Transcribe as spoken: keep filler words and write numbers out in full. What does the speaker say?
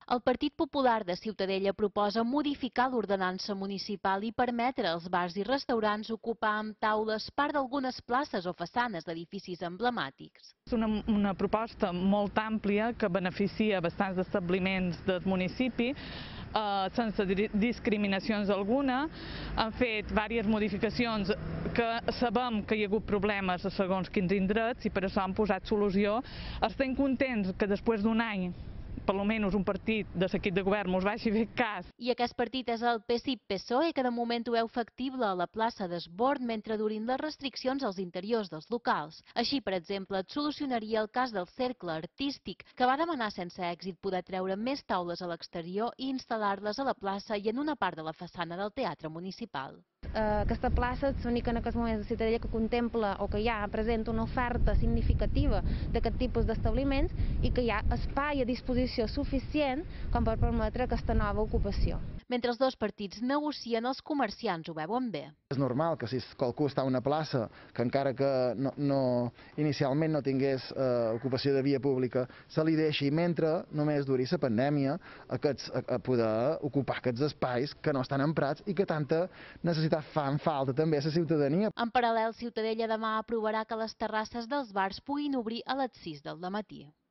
El Partit Popular de Ciutadella proposa modificar l'ordenança municipal i permetre als bars i restaurants ocupar amb taules part d'algunes places o façanes d'edificis emblemàtics. És una, una proposta molt àmplia que beneficia bastants establiments del municipi, eh, sense discriminacions alguna. Han fet diverses modificacions que sabem que hi ha hagut problemes a segons quins indrets i per això han posat solució. Estem contents que després d'un any per almenys un partit de l'equip de govern mos vagi fer cas. I aquest partit és el P S I P P S O E, que de moment ho veu factible a la plaça d'Esbord mentre durin les restriccions als interiors dels locals. Així, per exemple, et solucionaria el cas del Cercle Artístic, que va demanar sense èxit poder treure més taules a l'exterior i instal·lar-les a la plaça i en una part de la façana del Teatre Municipal. Aquesta plaça és l'única en aquests moments de Ciutadella que contempla o que ja presenta una oferta significativa d'aquest tipus d'establiments i que hi ha espai a disposició suficient com per permetre aquesta nova ocupació. Mentre els dos partits negocien, els comerciants ho veuen bé. És normal que si qualcú està a una plaça que encara que no, no, inicialment no tingués eh, ocupació de via pública, se li deixi mentre només duri la pandèmia aquests, a, a poder ocupar aquests espais que no estan emprats i que tanta necessitat fan falta també a la ciutadania. En paral·lel, Ciutadella demà aprovarà que les terrasses dels bars puguin obrir a les sis del matí.